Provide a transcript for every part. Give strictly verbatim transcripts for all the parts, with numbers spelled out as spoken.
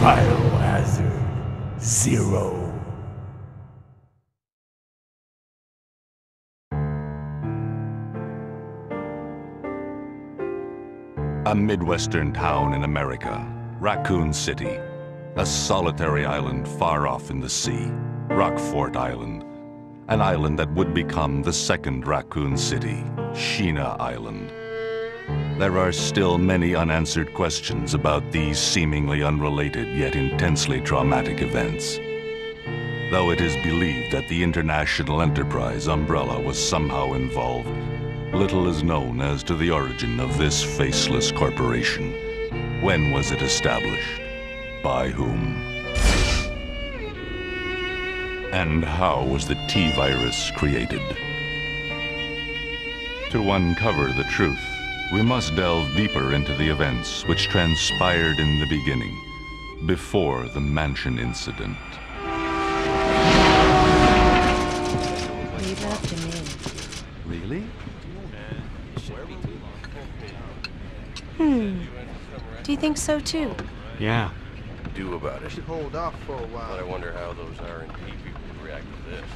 Biohazard Zero. A Midwestern town in America, Raccoon City. A solitary island far off in the sea, Rockfort Island. An island that would become the second Raccoon City, Sheena Island. There are still many unanswered questions about these seemingly unrelated yet intensely traumatic events. Though it is believed that the International Enterprise umbrella was somehow involved, little is known as to the origin of this faceless corporation. When was it established? By whom? And how was the T-Virus created? To uncover the truth, we must delve deeper into the events which transpired in the beginning, before the Mansion incident. Leave it up to me. Really? Hmm. Do you think so too? Yeah. Do about it. Should hold off for a while. But I wonder how those R and D people would react to this.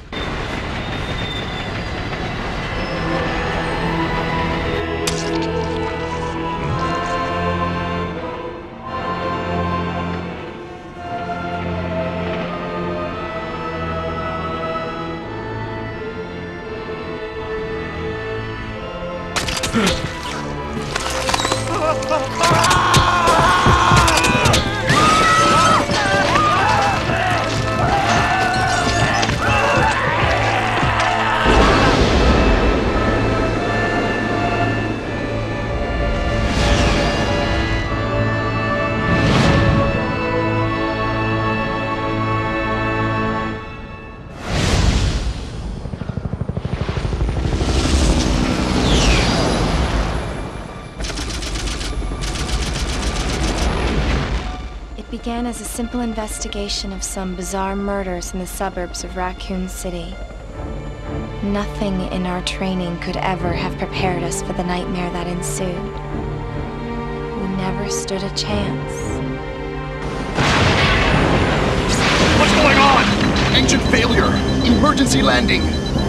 Began as a simple investigation of some bizarre murders in the suburbs of Raccoon City. Nothing in our training could ever have prepared us for the nightmare that ensued. We never stood a chance. What's going on? Engine failure! Emergency landing!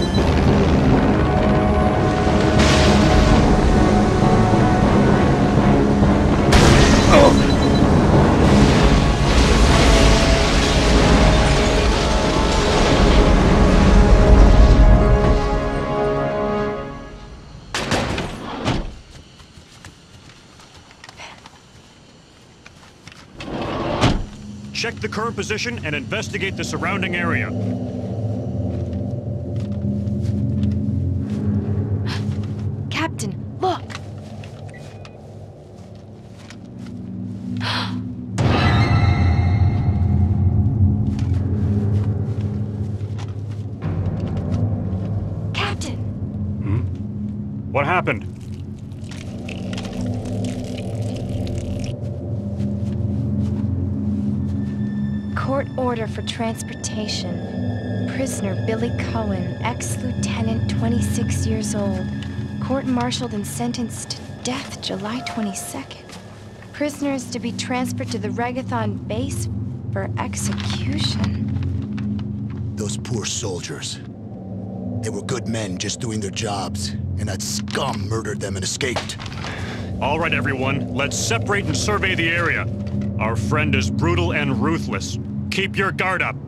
Oh! Check the current position and investigate the surrounding area. Captain, look! Captain! Hmm? What happened? Court order for transportation. Prisoner Billy Cohen, ex-lieutenant, twenty-six years old. Court-martialed and sentenced to death July twenty-second. Prisoners to be transferred to the Regathon base for execution. Those poor soldiers. They were good men just doing their jobs, and that scum murdered them and escaped. All right, everyone, let's separate and survey the area. Our friend is brutal and ruthless. Keep your guard up.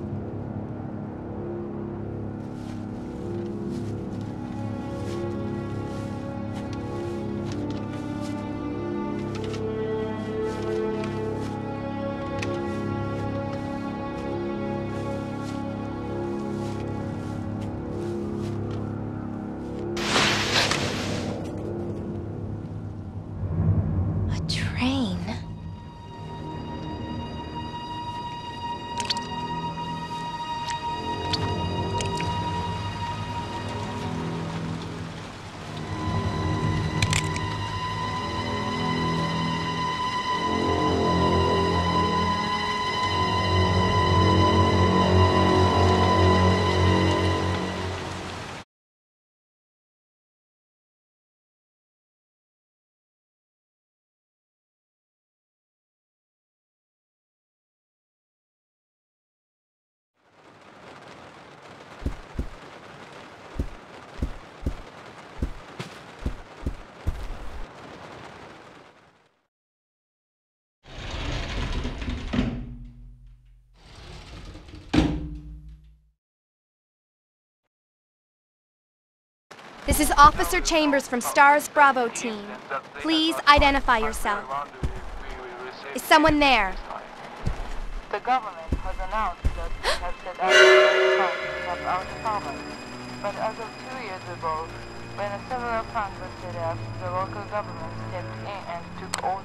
A train? This is Officer Chambers from STARS Bravo team. Please identify yourself. Is someone there? The government has announced that they have set out to of our province. But as of two years ago, when a similar plan was set up, the local government stepped in and took over.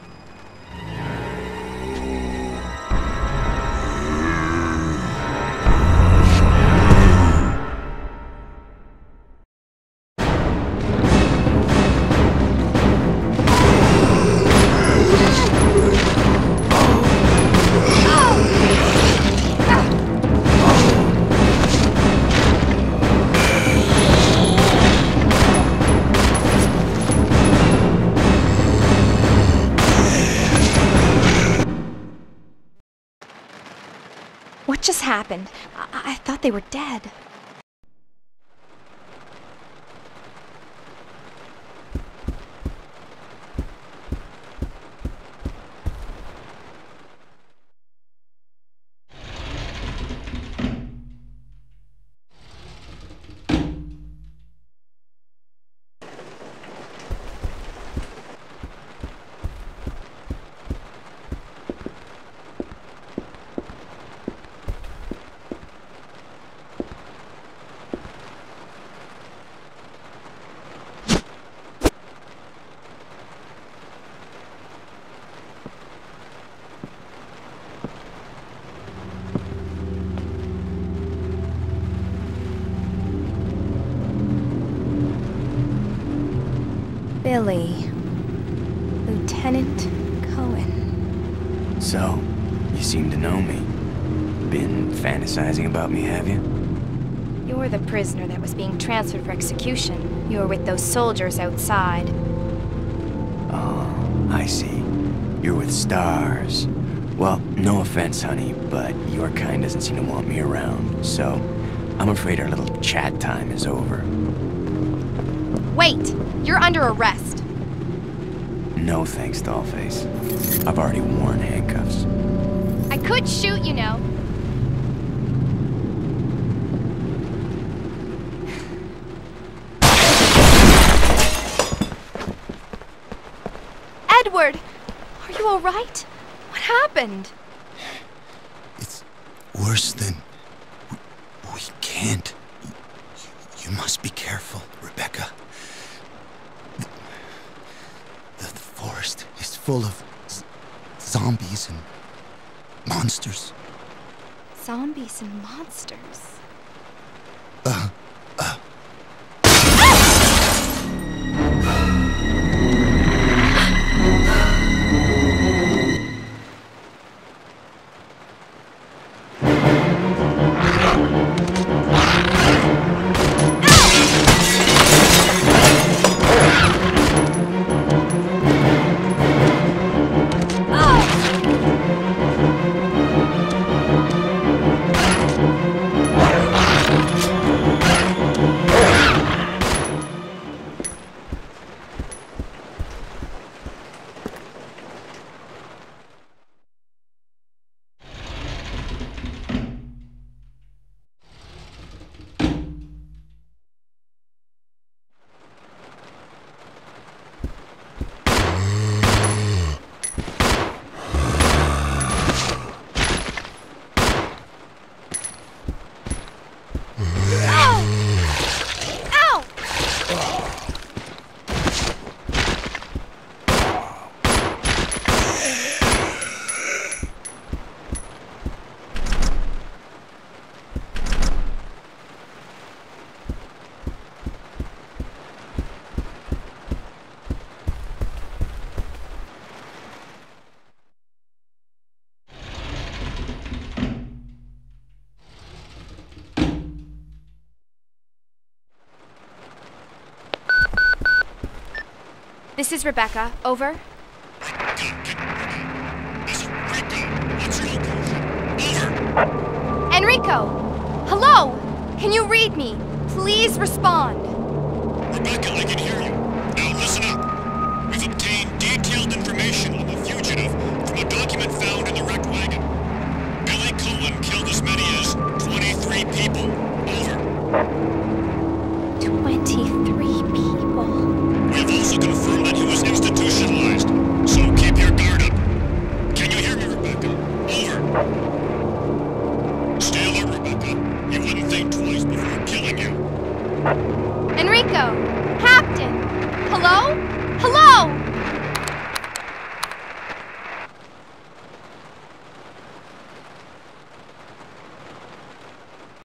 What just happened? I, I thought they were dead. Billy. Lieutenant Cohen. So, you seem to know me. Been fantasizing about me, have you? You're the prisoner that was being transferred for execution. You were with those soldiers outside. Oh, I see. You're with STARS. Well, no offense, honey, but your kind doesn't seem to want me around, so I'm afraid our little chat time is over. Wait! You're under arrest. No thanks, Dollface. I've already worn handcuffs. I could shoot, you know. Edward! Are you alright? What happened? It's worse than... We, we can't. You, you must be careful, Rebecca. The, the, the forest is full of z zombies and monsters. Zombies and monsters? Uh, uh... This is Rebecca. Over. Enrico! Hello! Can you read me? Please respond. Rebecca, I can hear you. Now listen up. We've obtained detailed information on the fugitive from a document found in the wrecked wagon. Billy Cohen killed as many as twenty-three people. Over. twenty-three people. We have also confirmed that he was institutionalized, so keep your guard up. Can you hear me, Rebecca? Over. Stay alert, Rebecca. He wouldn't think twice before killing you. Enrico! Captain! Hello?